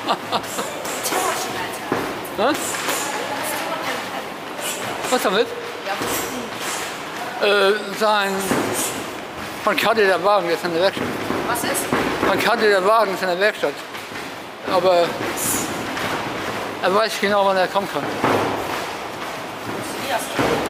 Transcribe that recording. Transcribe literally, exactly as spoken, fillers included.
Was? Was damit? Ja, Äh, sein... Von Kadi der Wagen, der ist in der Werkstatt. was ist? Von Kadi der Wagen ist in der Werkstatt. Aber er weiß genau, wann er kommen kann.